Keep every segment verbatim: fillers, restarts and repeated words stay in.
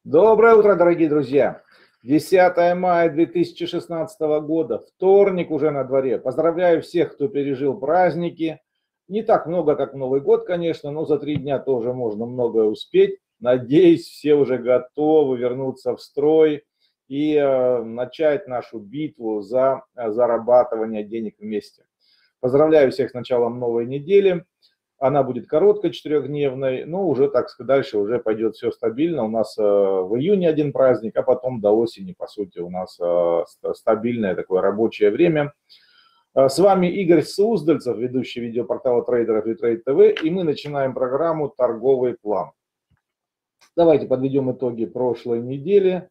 Доброе утро, дорогие друзья! десятое мая две тысячи шестнадцатого года, вторник уже на дворе. Поздравляю всех, кто пережил праздники. Не так много, как в Новый год, конечно, но за три дня тоже можно многое успеть. Надеюсь, все уже готовы вернуться в строй и э, начать нашу битву за э, зарабатывание денег вместе. Поздравляю всех с началом новой недели. Она будет короткой, четырехдневной, но уже, так сказать, дальше уже пойдет все стабильно. У нас э, в июне один праздник, а потом до осени, по сути, у нас э, стабильное такое рабочее время. Э, с вами Игорь Суздальцев, ведущий видеопортала трейдеров и Трейд ТВ, и мы начинаем программу «Торговый план». Давайте подведем итоги прошлой недели.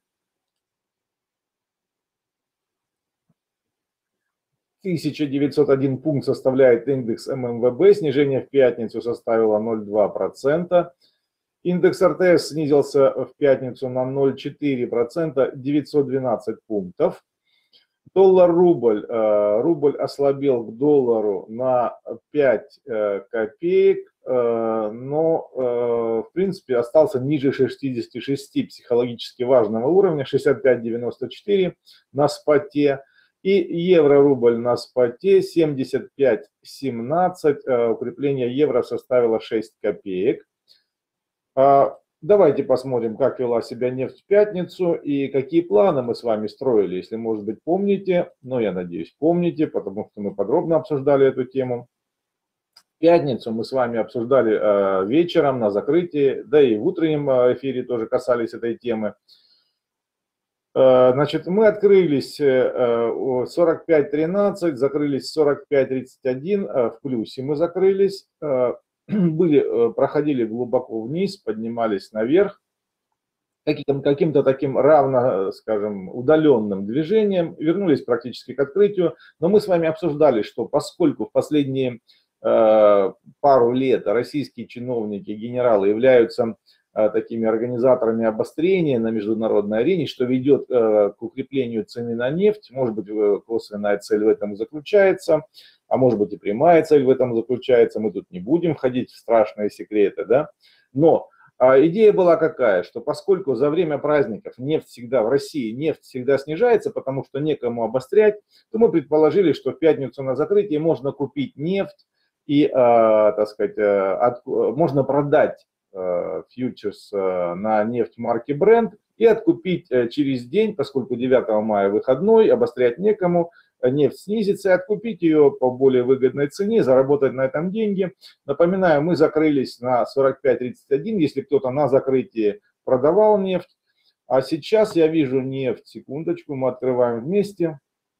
тысяча девятьсот один пункт составляет индекс эм эм вэ бэ, снижение в пятницу составило ноль целых два десятых процента. Индекс эр тэ эс снизился в пятницу на ноль целых четыре десятых процента, девятьсот двенадцать пунктов. Доллар-рубль. Рубль ослабел к доллару на пять копеек, но в принципе остался ниже шестидесяти шести психологически важного уровня, шестьдесят пять девяносто четыре на споте. И евро-рубль на споте семьдесят пять семнадцать, укрепление евро составило шесть копеек. Давайте посмотрим, как вела себя нефть в пятницу и какие планы мы с вами строили, если, может быть, помните, но я надеюсь, помните, потому что мы подробно обсуждали эту тему. В пятницу мы с вами обсуждали вечером на закрытии, да и в утреннем эфире тоже касались этой темы. Значит, мы открылись сорок пять тринадцать, закрылись сорок пять тридцать один, в плюсе мы закрылись, были, проходили глубоко вниз, поднимались наверх, каким-то таким равно, скажем, удаленным движением, вернулись практически к открытию, но мы с вами обсуждали, что поскольку в последние пару лет российские чиновники, генералы являются такими организаторами обострения на международной арене, что ведет к укреплению цены на нефть. Может быть, косвенная цель в этом заключается, а может быть и прямая цель в этом заключается. Мы тут не будем входить в страшные секреты, да. Но идея была какая, что поскольку за время праздников нефть всегда в России, нефть всегда снижается, потому что некому обострять, то мы предположили, что в пятницу на закрытии можно купить нефть и, так сказать, от, можно продать фьючерс на нефть марки Brent и откупить через день, поскольку девятого мая выходной, обострять некому, нефть снизится, и откупить ее по более выгодной цене, заработать на этом деньги. Напоминаю, мы закрылись на сорок пять тридцать один, если кто-то на закрытии продавал нефть. А сейчас я вижу нефть, секундочку, мы открываем вместе.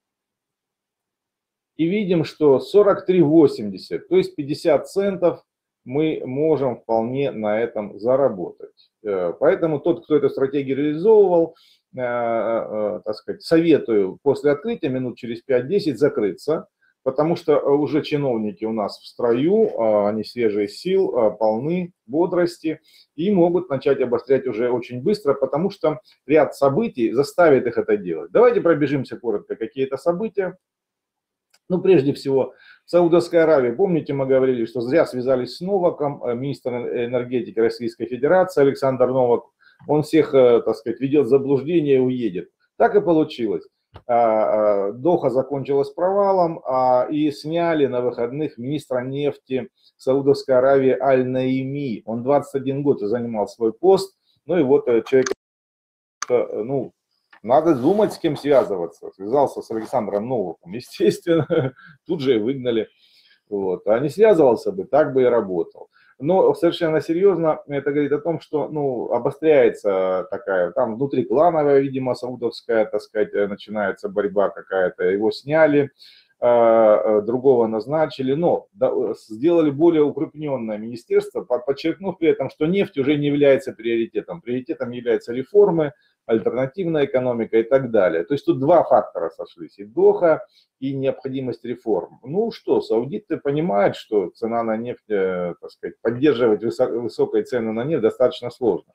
И видим, что сорок три восемьдесят, то есть пятьдесят центов мы можем вполне на этом заработать. Поэтому тот, кто эту стратегию реализовывал, так сказать, советую после открытия минут через пять-десять закрыться, потому что уже чиновники у нас в строю, они свежие сил, полны бодрости и могут начать обострять уже очень быстро, потому что ряд событий заставит их это делать. Давайте пробежимся коротко, какие это события. Ну, прежде всего, в Саудовской Аравии, помните, мы говорили, что зря связались с Новаком, министр энергетики Российской Федерации Александр Новак, он всех, так сказать, ведет в заблуждение и уедет. Так и получилось. Доха закончилась провалом, и сняли на выходных министра нефти Саудовской Аравии Аль-Наими. Он двадцать один год занимал свой пост, ну и вот человек, ну, надо думать, с кем связываться. Связался с Александром Новаком, естественно, тут же и выгнали. Вот. А не связывался бы, так бы и работал. Но совершенно серьезно, это говорит о том, что, ну, обостряется такая, там внутриклановая, видимо, саудовская, так сказать, начинается борьба какая-то. Его сняли, другого назначили, но сделали более укрупненное министерство, подчеркнув при этом, что нефть уже не является приоритетом. Приоритетом являются реформы, альтернативная экономика и так далее. То есть тут два фактора сошлись, и Доха, и необходимость реформ. Ну что, саудиты понимают, что цена на нефть, так сказать, поддерживать высокие цены на нефть достаточно сложно.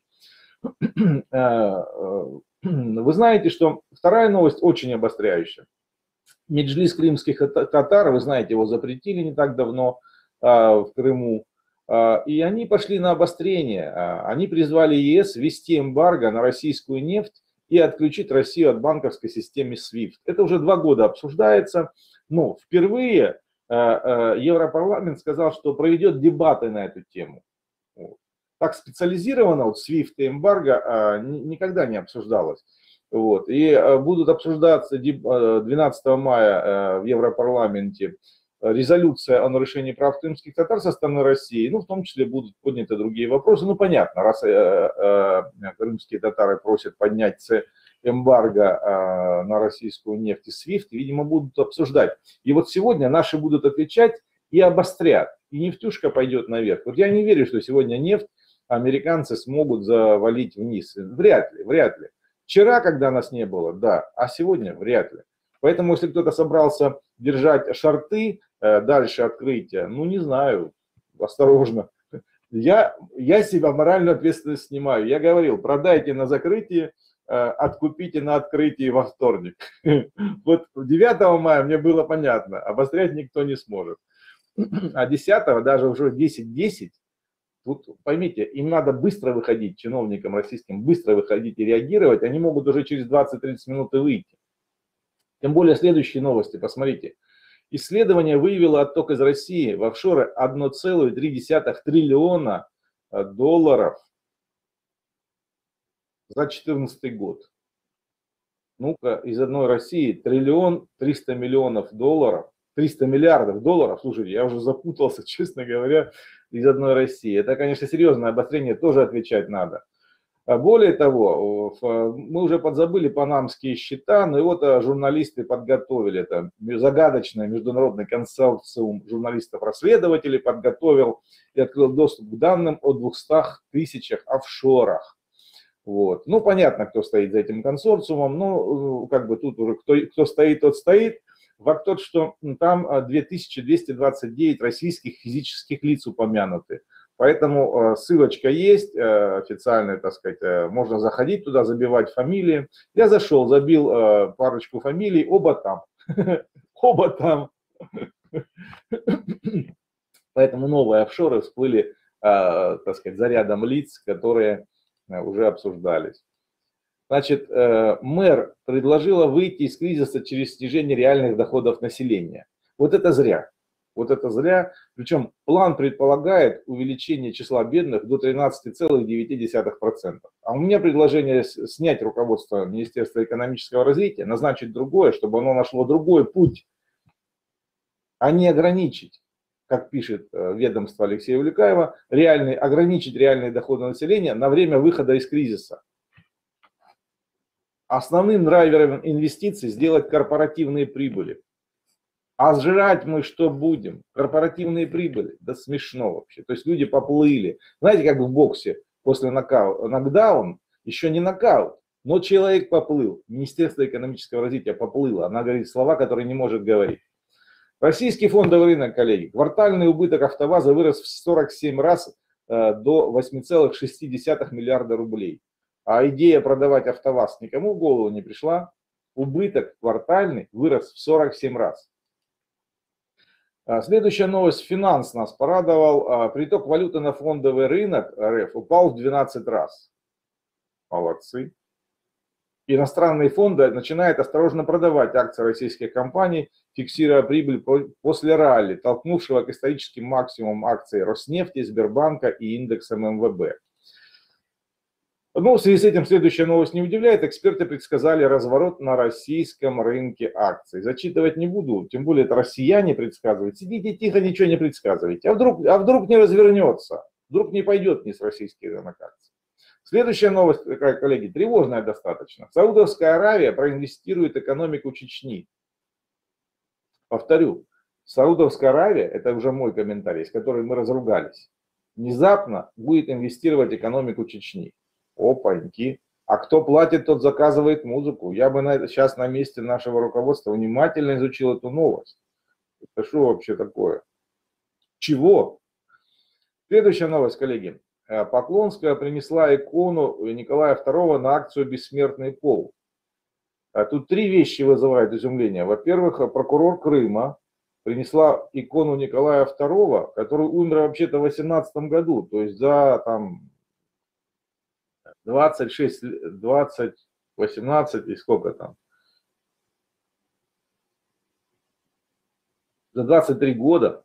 Вы знаете, что вторая новость очень обостряющая. Меджлис крымских татар, вы знаете, его запретили не так давно в Крыму. И они пошли на обострение. Они призвали ЕС ввести эмбарго на российскую нефть и отключить Россию от банковской системы свифт. Это уже два года обсуждается, но впервые Европарламент сказал, что проведет дебаты на эту тему. Так специализированно вот свифт и эмбарго никогда не обсуждалось. Вот. И будут обсуждаться двенадцатого мая в Европарламенте резолюция о нарушении прав крымских татар со стороны России, ну, в том числе будут подняты другие вопросы. Ну, понятно, раз э, э, крымские татары просят поднять эмбарго э, на российскую нефть и свифт, видимо, будут обсуждать. И вот сегодня наши будут отвечать и обострят, и нефтюшка пойдет наверх. Вот я не верю, что сегодня нефть американцы смогут завалить вниз. Вряд ли, вряд ли. Вчера, когда нас не было, да, а сегодня вряд ли. Поэтому, если кто-то собрался держать шорты э, дальше открытия, ну, не знаю, осторожно. Я, я себя моральную ответственность снимаю. Я говорил, продайте на закрытии, э, откупите на открытии во вторник. Вот девятого мая мне было понятно, обострять никто не сможет. А десятого, даже уже десять десять, тут поймите, им надо быстро выходить, чиновникам российским, быстро выходить и реагировать, они могут уже через двадцать-тридцать минут и выйти. Тем более следующие новости, посмотрите. Исследование выявило отток из России в офшоры одна целая три десятых триллиона долларов за две тысячи четырнадцатый год. Ну-ка, из одной России триллион триста миллионов долларов, триста миллиардов долларов, слушайте, я уже запутался, честно говоря, из одной России. Это, конечно, серьезное обострение, тоже отвечать надо. Более того, мы уже подзабыли панамские счета, но и вот журналисты подготовили, это загадочный международный консорциум журналистов-расследователей подготовил и открыл доступ к данным о двухстах тысячах офшорах. Вот. Ну, понятно, кто стоит за этим консорциумом, но как бы тут уже кто, кто стоит, тот стоит. Факт тот, что там две тысячи двести двадцать девять российских физических лиц упомянуты. Поэтому ссылочка есть, официальная, так сказать, можно заходить туда, забивать фамилии. Я зашел, забил парочку фамилий, оба там. Оба там. Поэтому новые офшоры всплыли, так сказать, за рядом лиц, которые уже обсуждались. Значит, мэр предложила выйти из кризиса через снижение реальных доходов населения. Вот это зря. Вот это зря. Причем план предполагает увеличение числа бедных до тринадцати целых девяти десятых процента. А у меня предложение снять руководство Министерства экономического развития, назначить другое, чтобы оно нашло другой путь, а не ограничить, как пишет ведомство Алексея Улюкаева, реальный, ограничить реальные доходы населения на время выхода из кризиса. Основным драйвером инвестиций сделать корпоративные прибыли. А сжирать мы что будем? Корпоративные прибыли. Да смешно вообще. То есть люди поплыли. Знаете, как в боксе после нокаута, нокдаун, еще не нокаут, но человек поплыл. Министерство экономического развития поплыло. Она говорит слова, которые не может говорить. Российский фондовый рынок, коллеги. Квартальный убыток АвтоВАЗа вырос в сорок семь раз э, до восьми целых шести десятых миллиарда рублей. А идея продавать АвтоВАЗ никому в голову не пришла. Убыток квартальный вырос в сорок семь раз. Следующая новость. Финанс нас порадовал. Приток валюты на фондовый рынок РФ упал в двенадцать раз. Молодцы. Иностранные фонды начинают осторожно продавать акции российских компаний, фиксируя прибыль после ралли, толкнувшего к историческим максимумам акций Роснефти, Сбербанка и индексом эм вэ бэ. Ну, в связи с этим следующая новость не удивляет. Эксперты предсказали разворот на российском рынке акций. Зачитывать не буду, тем более это россияне предсказывают. Сидите тихо, ничего не предсказывайте. А вдруг, а вдруг не развернется? Вдруг не пойдет вниз российский рынок акций? Следующая новость, коллеги, тревожная достаточно. Саудовская Аравия проинвестирует экономику Чечни. Повторю, Саудовская Аравия, это уже мой комментарий, с которым мы разругались, внезапно будет инвестировать в экономику Чечни. Опаньки. А кто платит, тот заказывает музыку. Я бы на, сейчас на месте нашего руководства внимательно изучил эту новость. Это что вообще такое? Чего? Следующая новость, коллеги. Поклонская принесла икону Николая второго на акцию «Бессмертный пол». Тут три вещи вызывают изумление. Во-первых, прокурор Крыма принесла икону Николая второго, который умер вообще-то в восемнадцатом году, то есть за там двадцать шесть, двадцать, восемнадцать и сколько там, за двадцать три года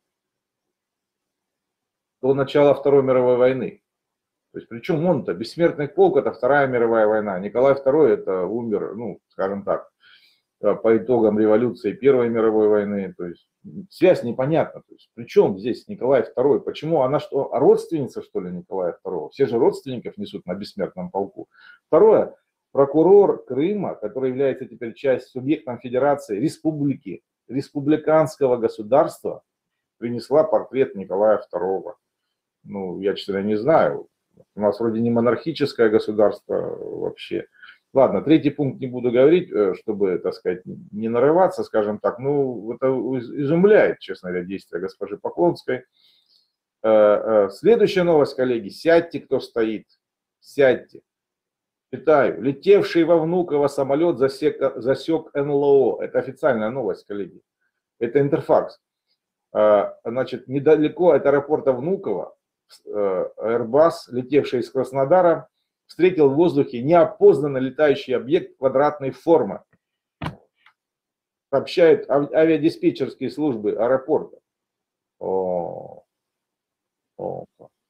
до начала Второй мировой войны. То есть, причем он-то, бессмертный полк, это Вторая мировая война, Николай второй это умер, ну, скажем так, по итогам революции Первой мировой войны, то есть связь непонятна. То есть, при чем здесь Николай второй? Почему она что, родственница, что ли, Николая второго? Все же родственников несут на бессмертном полку. Второе, прокурор Крыма, который является теперь частью субъектом федерации республики, республиканского государства, принесла портрет Николая второго. Ну, я, честно, не знаю. У нас вроде не монархическое государство вообще. Ладно, третий пункт не буду говорить, чтобы, так сказать, не нарываться, скажем так. Ну, это изумляет, честно говоря, действия госпожи Поклонской. Следующая новость, коллеги. Сядьте, кто стоит. Сядьте. Читаю. Летевший во Внуково самолет засек, засек эн эл о. Это официальная новость, коллеги. Это Интерфакс. Значит, недалеко от аэропорта Внуково Airbus, летевший из Краснодара, встретил в воздухе неопознанный летающий объект квадратной формы. Сообщают авиадиспетчерские службы аэропорта. О, о.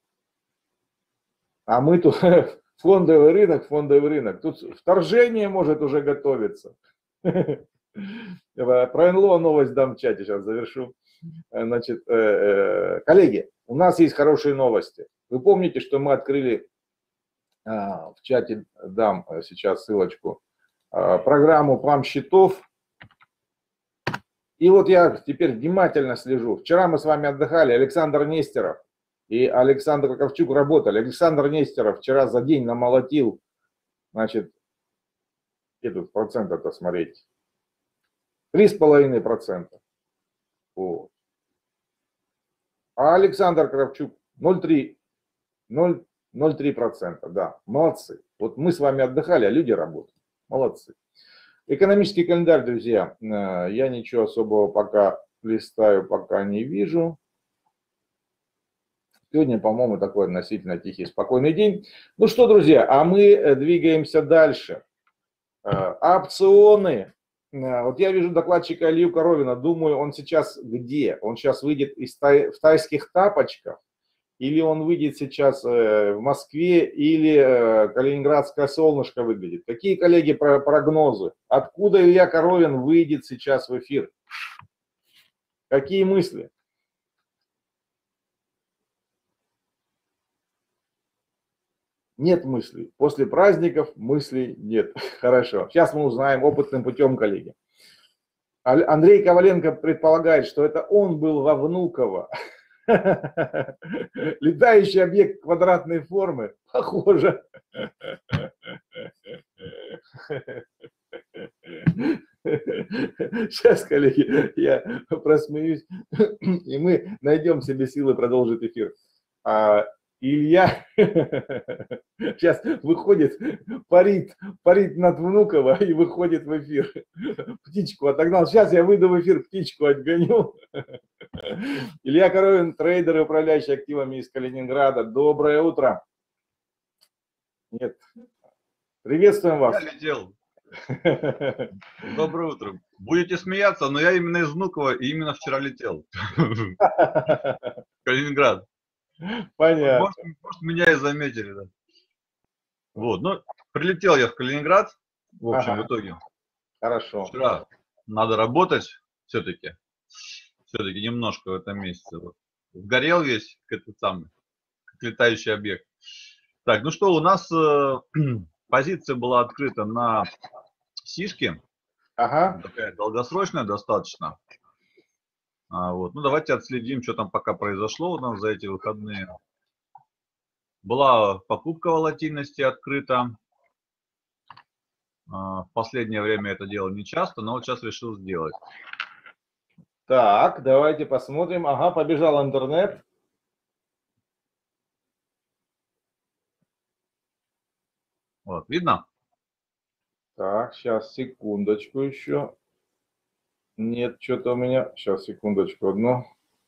А мы тут фондовый рынок, фондовый рынок. Тут вторжение может уже готовиться. Про эн эл о новость дам в чате, сейчас завершу. Значит, коллеги, у нас есть хорошие новости. Вы помните, что мы открыли в чате, дам сейчас ссылочку, программу ПАМ-счетов. И вот я теперь внимательно слежу. Вчера мы с вами отдыхали, Александр Нестеров и Александр Ковчук работали. Александр Нестеров вчера за день намолотил, значит, где тут процент-то смотреть, три с половиной процента. Вот. А Александр Кравчук ноль целых три процента, да, молодцы. Вот мы с вами отдыхали, а люди работают, молодцы. Экономический календарь, друзья, я ничего особого пока листаю, пока не вижу. Сегодня, по-моему, такой относительно тихий, спокойный день. Ну что, друзья, а мы двигаемся дальше. Опционы. Вот я вижу докладчика Илью Коровина, думаю, он сейчас где? Он сейчас выйдет из тай, в тайских тапочках, или он выйдет сейчас в Москве, или калининградское солнышко выглядит. Какие, коллеги, прогнозы? Откуда Илья Коровин выйдет сейчас в эфир? Какие мысли? Нет мыслей. После праздников мыслей нет. Хорошо. Сейчас мы узнаем опытным путем, коллеги. Андрей Коваленко предполагает, что это он был во Внуково. Летающий объект квадратной формы. Похоже. Сейчас, коллеги, я просмеюсь, и мы найдем себе силы продолжить эфир. Илья сейчас выходит, парит, парит над Внуково и выходит в эфир. Птичку отогнал. Сейчас я выйду в эфир, птичку отгоню. Илья Коровин, трейдер и управляющий активами из Калининграда. Доброе утро. Нет. Приветствуем вас. Я летел. Доброе утро. Будете смеяться, но я именно из Внуково и именно вчера летел. Калининград. Понятно. Может, может, меня и заметили, да. Вот, ну, прилетел я в Калининград, в общем, ага. В итоге. Хорошо. Вчера надо работать все-таки, все-таки немножко в этом месяце. Вот. Сгорел весь этот самый, как летающий объект. Так, ну что, у нас э, позиция была открыта на сишке, ага. Такая долгосрочная достаточно. А, вот. Ну, давайте отследим, что там пока произошло у нас за эти выходные. Была покупка волатильности открыта. А, в последнее время это делал не часто, но вот сейчас решил сделать. Так, давайте посмотрим. Ага, побежал интернет. Вот, видно? Так, сейчас, секундочку еще. Нет, что-то у меня... Сейчас, секундочку, одну.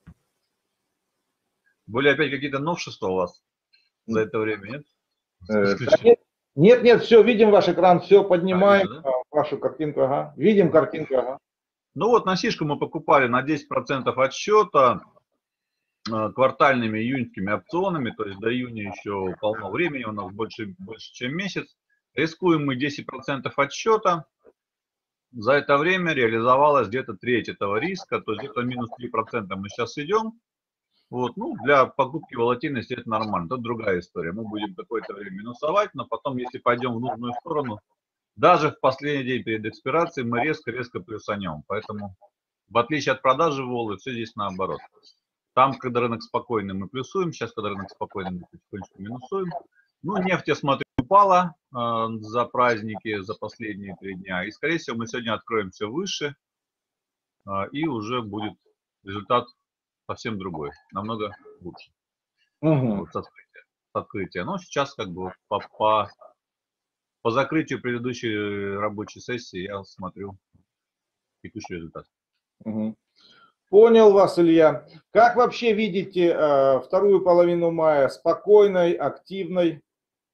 Были опять какие-то новшества у вас за это время, нет? Э, да нет, нет, нет, все, видим ваш экран, все, поднимаем а, видно, да? вашу картинку, ага. Видим картинку, ага. Ну вот на сишку мы покупали на десять процентов от счета квартальными июньскими опционами, то есть до июня еще полно времени, у нас больше, больше чем месяц. Рискуем мы десять процентов от счета. За это время реализовалась где-то треть этого риска, то есть где-то минус три процента мы сейчас идем. Вот, ну, для покупки волатильности это нормально, это другая история. Мы будем какое-то время минусовать, но потом, если пойдем в нужную сторону, даже в последний день перед экспирацией мы резко-резко плюсанем. Поэтому, в отличие от продажи волы, все здесь наоборот. Там, когда рынок спокойный, мы плюсуем, сейчас, когда рынок спокойный, мы потихонечку минусуем. Ну, нефть, я смотрю, упала э, за праздники, за последние три дня. И, скорее всего, мы сегодня откроемся выше, э, и уже будет результат совсем другой, намного лучше. Угу. Вот, с открытия, с открытия. Но сейчас как бы по, по, по закрытию предыдущей рабочей сессии я смотрю текущий результат. Угу. Понял вас, Илья. Как вообще видите э, вторую половину мая? Спокойной, активной?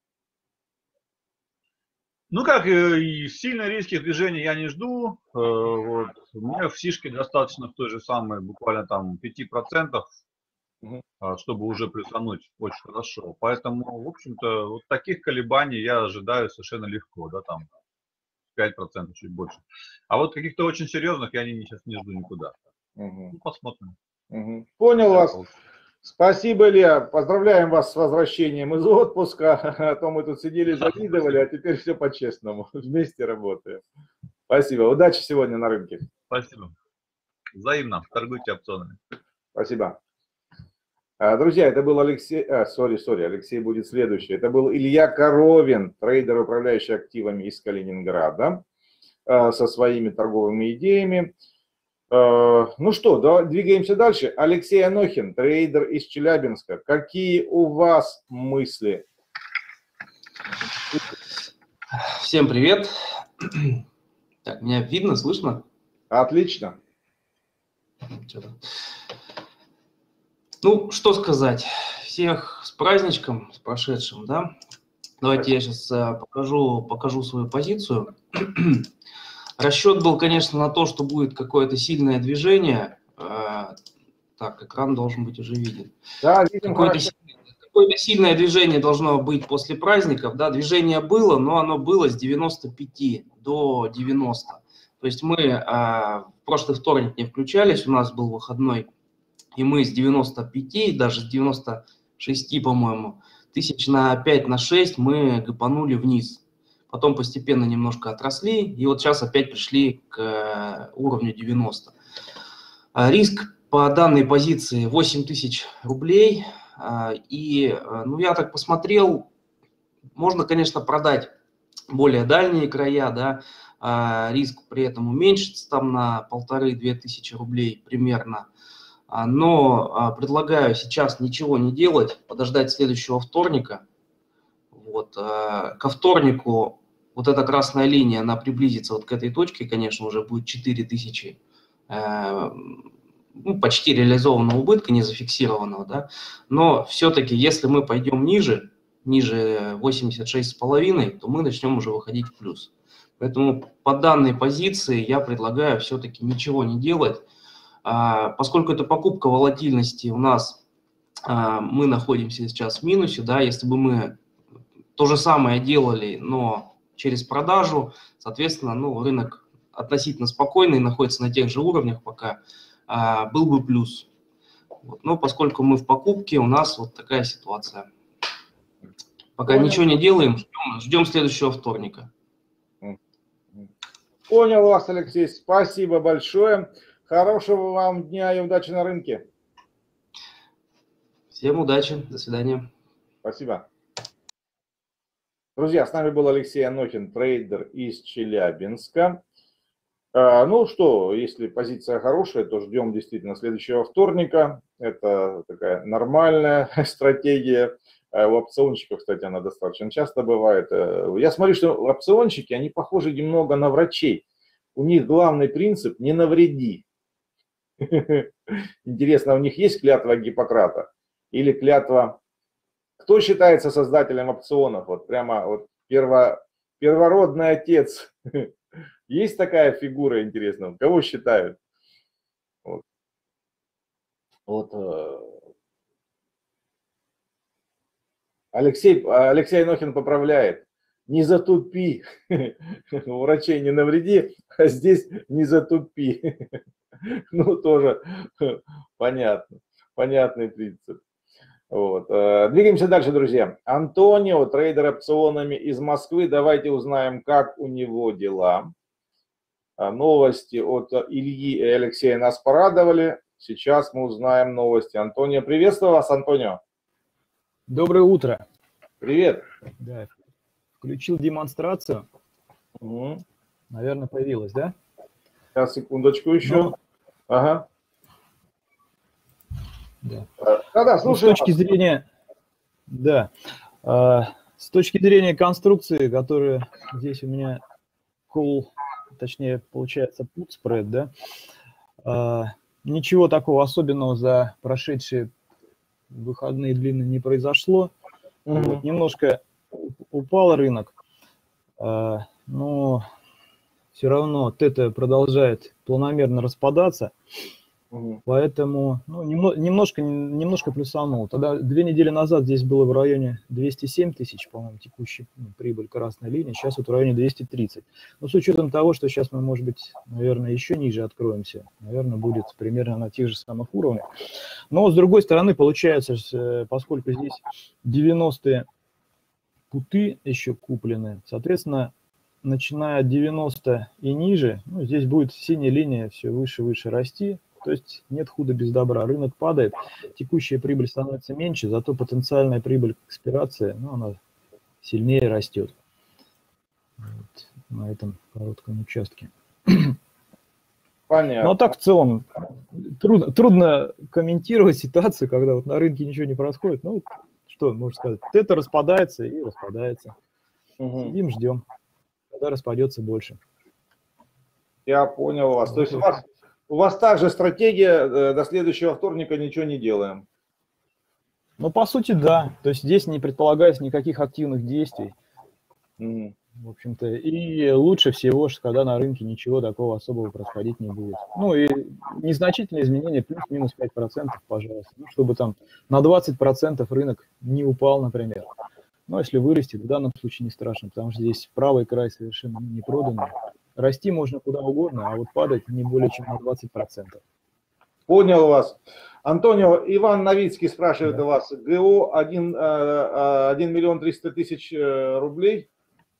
Ну как, и сильно резких движений я не жду. Вот. У меня в сишке достаточно в той же самой, буквально там пять процентов, угу. чтобы уже плюсануть очень хорошо. Поэтому, в общем-то, вот таких колебаний я ожидаю совершенно легко, да, там пять процентов, чуть больше. А вот каких-то очень серьезных я не, сейчас не жду никуда. Угу. Ну, посмотрим. Угу. Понял вас. Спасибо, Илья. Поздравляем вас с возвращением из отпуска. А то мы тут сидели, завидовали, а теперь все по-честному. Вместе работаем. Спасибо. Удачи сегодня на рынке. Спасибо. Взаимно. Торгуйте опционами. Спасибо. Друзья, это был Алексей, а, сори, сори, Алексей будет следующий. Это был Илья Коровин, трейдер, управляющий активами из Калининграда, со своими торговыми идеями. Ну что, да, двигаемся дальше. Алексей Анохин, трейдер из Челябинска. Какие у вас мысли? Всем привет. Так, меня видно, слышно? Отлично. Ну, что сказать. Всех с праздничком, с прошедшим, да? Давайте я сейчас покажу, покажу свою позицию. Расчет был, конечно, на то, что будет какое-то сильное движение. Так, экран должен быть уже виден. Да, видим. Какое-то какое-то сильное движение должно быть после праздников. Да, движение было, но оно было с девяноста пяти до девяноста. То есть мы в прошлый вторник не включались, у нас был выходной, и мы с девяноста пяти, даже с девяноста шести, по-моему, тысяч на пять, на шесть мы гапанули вниз. Потом постепенно немножко отросли, и вот сейчас опять пришли к уровню девяноста. Риск по данной позиции восемь тысяч рублей. И, ну, я так посмотрел, можно, конечно, продать более дальние края, да, риск при этом уменьшится там на полторы-две тысячи рублей примерно. Но предлагаю сейчас ничего не делать, подождать следующего вторника. Вот. Ко вторнику вот эта красная линия, она приблизится вот к этой точке, конечно, уже будет четыре тысячи, э, ну, почти реализованного убытка, не зафиксированного, да. Но все-таки, если мы пойдем ниже, ниже восемьдесят шесть с половиной, то мы начнем уже выходить в плюс. Поэтому по данной позиции я предлагаю все-таки ничего не делать, э, поскольку это покупка волатильности у нас, э, мы находимся сейчас в минусе, да, если бы мы то же самое делали, но через продажу, соответственно, ну, рынок относительно спокойный, находится на тех же уровнях пока, а, был бы плюс. Вот. Но поскольку мы в покупке, у нас вот такая ситуация. Пока Понял. Ничего не делаем, ждем, ждем следующего вторника. Понял вас, Алексей, спасибо большое. Хорошего вам дня и удачи на рынке. Всем удачи, до свидания. Спасибо. Друзья, с нами был Алексей Анохин, трейдер из Челябинска. Ну что, если позиция хорошая, то ждем действительно следующего вторника. Это такая нормальная стратегия. У опционщиков, кстати, она достаточно часто бывает. Я смотрю, что опционщики, они похожи немного на врачей. у них главный принцип «не навреди». Интересно, у них есть клятва Гиппократа или клятва... Кто считается создателем опционов? Вот прямо вот перво... первородный отец. Есть такая фигура интересная? Кого считают? Вот. Вот. Алексей, Алексей Анохин поправляет. Не затупи. У врачей не навреди, а здесь не затупи. Ну, тоже понятно. Понятный принцип. Вот. Двигаемся дальше, друзья. Антонио, трейдер опционами из Москвы. Давайте узнаем, как у него дела. Новости от Ильи и Алексея нас порадовали. Сейчас мы узнаем новости. Антонио, приветствую вас, Антонио. Доброе утро. Привет. Да, включил демонстрацию. Угу. Наверное, появилась, да? Сейчас, секундочку еще. Ну, ага. Да. Да, да, ну, с точки зрения, да, э, с точки зрения конструкции, которая здесь у меня call, точнее, получается put spread, да, э, ничего такого особенного за прошедшие выходные длинные не произошло. Mm-hmm. Вот, немножко упал рынок, э, но все равно тета продолжает планомерно распадаться. Угу. Поэтому ну, немножко, немножко плюсанул. Тогда две недели назад здесь было в районе двести семь тысяч, по-моему, текущая ну, прибыль красной линии. Сейчас вот в районе двести тридцать. Но с учетом того, что сейчас мы, может быть, наверное, еще ниже откроемся, наверное, будет примерно на тех же самых уровнях. Но с другой стороны, получается, поскольку здесь девяностые путы еще куплены, соответственно, начиная от девяноста и ниже, ну, здесь будет синяя линия все выше и выше расти. То есть нет худа без добра. Рынок падает, текущая прибыль становится меньше, зато потенциальная прибыль к экспирации, ну, она сильнее растет. Вот на этом коротком участке. Понятно. Ну, а так в целом трудно, трудно комментировать ситуацию, когда вот на рынке ничего не происходит. Ну, что можно сказать? Это распадается и распадается. Угу. Сидим, ждем, когда распадется больше. Я понял вас. То есть у вас... У вас также стратегия, до следующего вторника ничего не делаем. Ну, по сути, да. То есть здесь не предполагается никаких активных действий. Mm. В общем-то, и лучше всего, что когда на рынке ничего такого особого происходить не будет. Ну, и незначительные изменения, плюс-минус пять процентов, пожалуйста. Ну, чтобы там на двадцать процентов рынок не упал, например. Но если вырастет, в данном случае не страшно, потому что здесь правый край совершенно не проданный. Расти можно куда угодно, а вот падать не более чем на двадцать процентов. Понял вас. Антонио, Иван Новицкий спрашивает да. у вас. ГО один миллион триста тысяч рублей?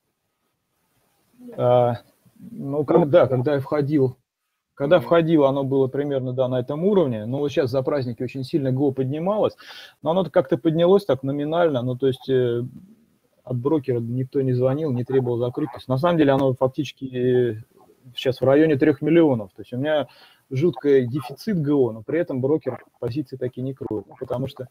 А, ну, когда, когда я входил, когда mm-hmm. входил, оно было примерно да, на этом уровне. Но вот сейчас за праздники очень сильно ГО поднималось. Но оно как-то поднялось так номинально. Ну, то есть... От брокера никто не звонил, не требовал закрыть. То есть, на самом деле оно фактически сейчас в районе трех миллионов. То есть у меня жуткий дефицит ГО, но при этом брокер позиции такие не кроет. Потому что...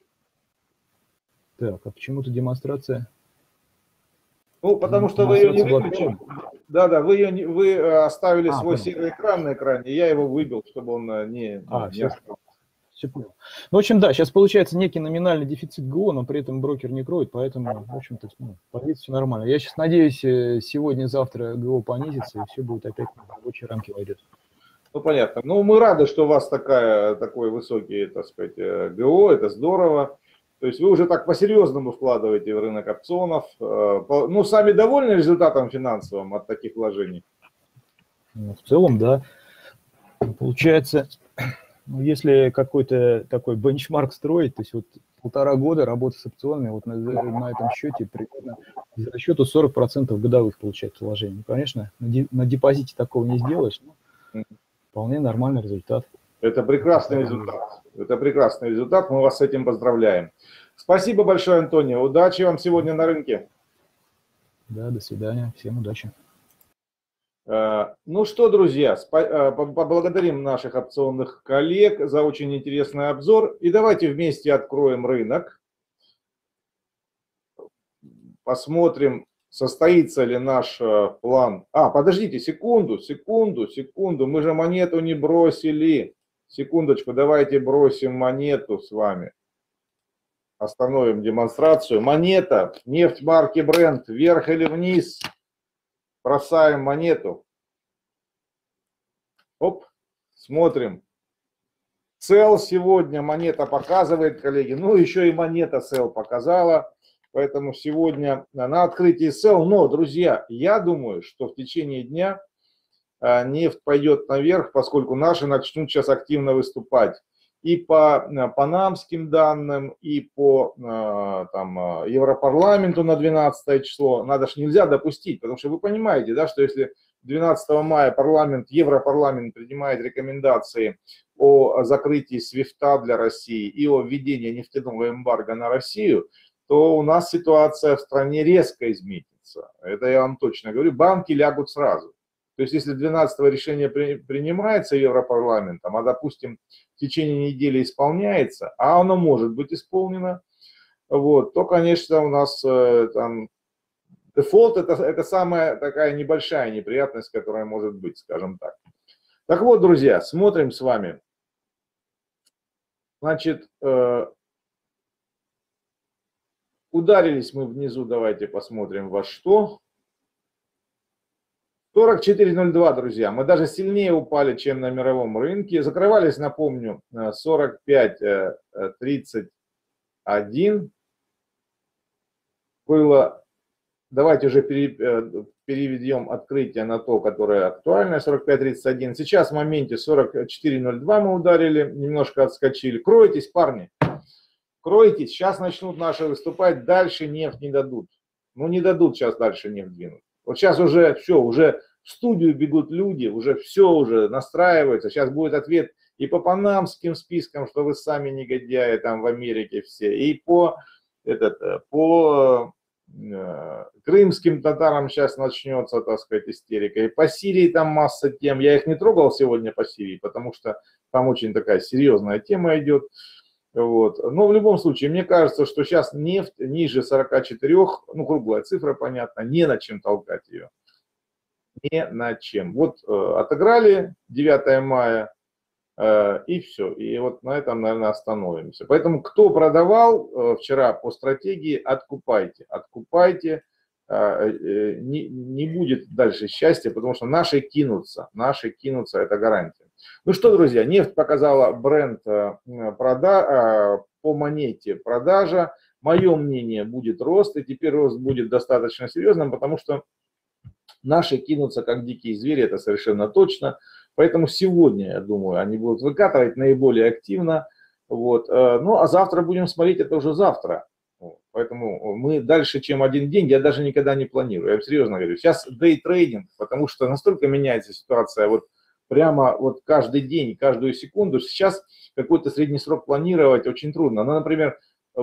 Так, а почему-то демонстрация... Ну, потому что вы ее не выключили. Да-да, вы, ее, вы оставили а, свой серый экран на экране, и я его выбил, чтобы он не... А, не все. Все понял. Ну, в общем, да, сейчас получается некий номинальный дефицит ГО, но при этом брокер не кроет, поэтому, в общем-то, ну, позиция все нормально. Я сейчас надеюсь, сегодня-завтра ГО понизится, и все будет опять на рабочие рамки войдет. Ну, понятно. Ну, мы рады, что у вас такая, такой высокий, так сказать, ГО, это здорово. То есть вы уже так по-серьезному вкладываете в рынок опционов. Ну, сами довольны результатом финансовым от таких вложений? Ну, в целом, да. Получается... Ну, если какой-то такой бенчмарк строить, то есть вот полтора года работы с опционами, вот на, на этом счете примерно за расчету сорок процентов годовых получается вложений. Ну, конечно, на, де, на депозите такого не сделаешь, но вполне нормальный результат. Это прекрасный результат. Это прекрасный результат. Мы вас с этим поздравляем. Спасибо большое, Антонио. Удачи вам сегодня на рынке. Да, до свидания. Всем удачи. Ну что, друзья, поблагодарим наших опционных коллег за очень интересный обзор. И давайте вместе откроем рынок. Посмотрим, состоится ли наш план. А, подождите, секунду, секунду, секунду, мы же монету не бросили. Секундочку, давайте бросим монету с вами. Остановим демонстрацию. Монета, нефть марки Brent, вверх или вниз. Бросаем монету. Оп, смотрим. Сел сегодня монета показывает, коллеги. Ну, еще и монета сел показала. Поэтому сегодня на открытии сел. Но, друзья, я думаю, что в течение дня нефть пойдет наверх, поскольку наши начнут сейчас активно выступать. И по панамским данным, и по там, Европарламенту на двенадцатое число. Надо же, нельзя допустить, потому что вы понимаете, да, что если двенадцатого мая парламент, Европарламент принимает рекомендации о закрытии свифта для России и о введении нефтяного эмбарго на Россию, то у нас ситуация в стране резко изменится. Это я вам точно говорю. Банки лягут сразу. То есть, если двенадцатого решение при, принимается Европарламентом, а, допустим, в течение недели исполняется, а оно может быть исполнено, вот, то, конечно, у нас э, там дефолт это, это самая такая небольшая неприятность, которая может быть, скажем так. Так вот, друзья, смотрим с вами. Значит, э, ударились мы внизу, давайте посмотрим во что. сорок четыре ноль два, друзья. Мы даже сильнее упали, чем на мировом рынке. Закрывались, напомню, сорок пять тридцать один. Было, давайте уже переведем открытие на то, которое актуальное, сорок пять тридцать один. Сейчас в моменте сорок четыре ноль два мы ударили, немножко отскочили. Кройтесь, парни, кройтесь. Сейчас начнут наши выступать, дальше нефть не дадут. Ну, не дадут сейчас дальше нефть двинуть. Вот сейчас уже все, уже в студию бегут люди, уже все уже настраивается. Сейчас будет ответ и по панамским спискам, что вы сами негодяи там в Америке все, и по, этот, по э, крымским татарам сейчас начнется, так сказать, истерика. И по Сирии там масса тем. Я их не трогал сегодня по Сирии, потому что там очень такая серьезная тема идет. Вот. Но в любом случае, мне кажется, что сейчас нефть ниже сорока четырёх, ну, круглая цифра, понятно, не на чем толкать ее. Не на чем. Вот э, отыграли девятое мая, э, и все. И вот на этом, наверное, остановимся. Поэтому, кто продавал э, вчера по стратегии, откупайте. Откупайте. Э, э, не, не будет дальше счастья, потому что наши кинутся. Наши кинутся, это гарантия. Ну что, друзья, нефть показала бренд прода... по монете продажа. Мое мнение, будет рост, и теперь рост будет достаточно серьезным, потому что наши кинутся как дикие звери, это совершенно точно. Поэтому сегодня, я думаю, они будут выкатывать наиболее активно. Вот. Ну а завтра будем смотреть, это уже завтра. Поэтому мы дальше, чем один день, я даже никогда не планирую. Я серьезно говорю, сейчас дейтрейдинг, потому что настолько меняется ситуация, вот прямо вот каждый день, каждую секунду. Сейчас какой-то средний срок планировать очень трудно. Ну, например,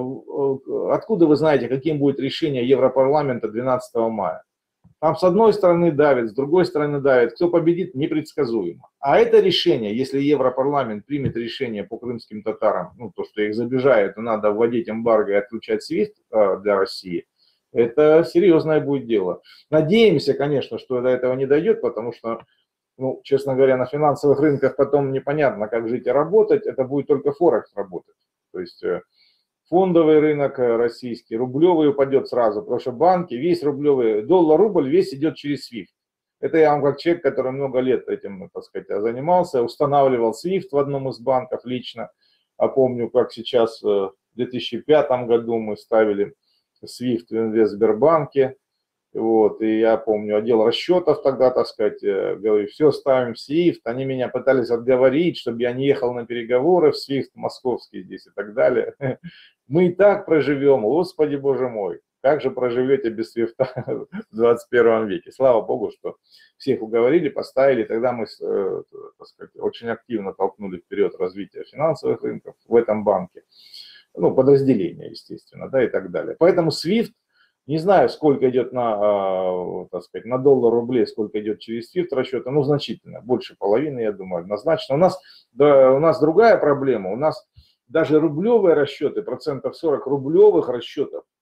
откуда вы знаете, каким будет решение Европарламента двенадцатого мая? Там с одной стороны давит, с другой стороны давит. Кто победит, непредсказуемо. А это решение, если Европарламент примет решение по крымским татарам, ну, то, что их забежают, и надо вводить эмбарго и отключать свифт для России, это серьезное будет дело. Надеемся, конечно, что до этого не дойдет, потому что, ну, честно говоря, на финансовых рынках потом непонятно, как жить и работать. Это будет только Форекс работать. То есть фондовый рынок российский, рублевый упадет сразу, потому что банки, весь рублевый, доллар-рубль, весь идет через свифт. Это я вам как человек, который много лет этим, так сказать, занимался, устанавливал свифт в одном из банков лично. А помню, как сейчас в две тысячи пятом году мы ставили свифт в Инвестсбербанке. Вот, и я помню, отдел расчетов тогда, так сказать, говорю, все, ставим в свифт. Они меня пытались отговорить, чтобы я не ехал на переговоры в свифт московский здесь и так далее. Мы и так проживем, Господи Боже мой, как же проживете без свифта в двадцать первом веке. Слава Богу, что всех уговорили, поставили, тогда мы, так сказать, очень активно толкнули вперед развитие финансовых рынков в этом банке, ну, подразделения, естественно, да, и так далее. Поэтому свифт, не знаю, сколько идет на, так сказать, на доллар рублей, сколько идет через свифт расчета, ну, значительно, больше половины, я думаю, однозначно. У нас, да, у нас другая проблема, у нас даже рублевые расчеты, процентов сорок рублевых расчетов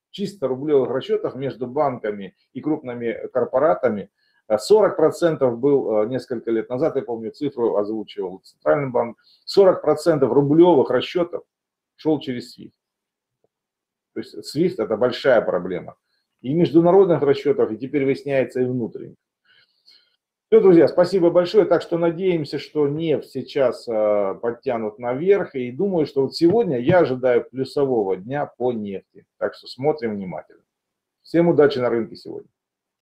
чисто рублевых расчетах между банками и крупными корпоратами. сорок процентов был несколько лет назад, я помню, цифру озвучивал Центральный банк, сорок процентов рублевых расчетов шел через свифт. То есть свифт это большая проблема. И международных расчетов, и теперь выясняется и внутренних. Все, друзья, спасибо большое. Так что надеемся, что нефть сейчас э, подтянут наверх. И думаю, что вот сегодня я ожидаю плюсового дня по нефти. Так что смотрим внимательно. Всем удачи на рынке сегодня.